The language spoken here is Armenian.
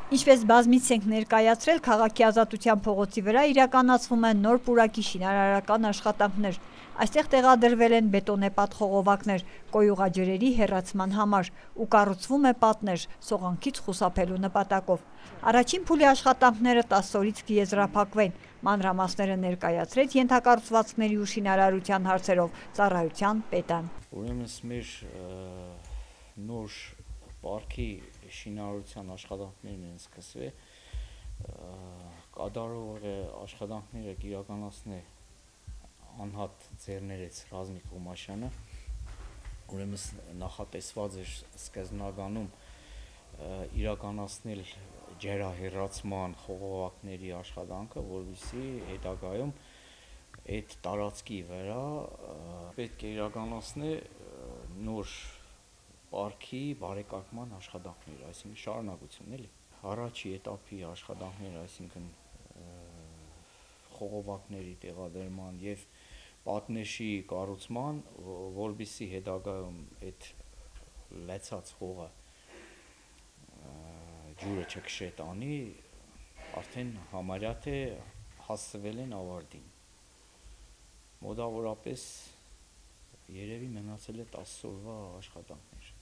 Ինչպես բազմից ենք ներկայացրել, քաղաքի Ազատության փողոցի վրա իրականացվում են նոր պուրակի շինարարական աշխատանքներ։ Այստեղ տեղադրվել են բետոնեպատ խողովակներ կոյուղաջրերի հեռացման համար ու կառուցվում է պատներ սողանքից խուսափելու նպատակով։ Առաջին փուլի աշխատանքները 10 օրից կեզրափակվեն։ Մանրամասները ներկայացրեց ենթակառուցվածքների ու շինարարության հարցերով ծառայության պետը։ Ուրեմն մեր նոր պարկի շինարարության աշխատանքներն են սկսվել, կատարող աշխատանքները կիրականացնի անհատ ձեռներեց Ռազմիկ Ղումաշյանը, ուրեմն նախատեսված էր սկզբնագանում իրականացնել ջրահեռացման խողովակների աշխատանքը, որովհետեւ հետագայում այդ տարածքի վրա պետք է իրականացնել նոր պարկի բարեկարգման աշխատանքներ, այսինքն շարունակություն էլի։ Առաջի էտապի աշխատանքները, այսինքն խողովակների տեղադրման եւ պատնեշի կառուցման, որովհետեւ հետագայում այդ լեցած խողը ջուրը չքշետանի, արդեն համարյա թե հասցվել են ավարտին։ Մոտավորապես երևի մնացել է 10 օրվա աշխատանքներ։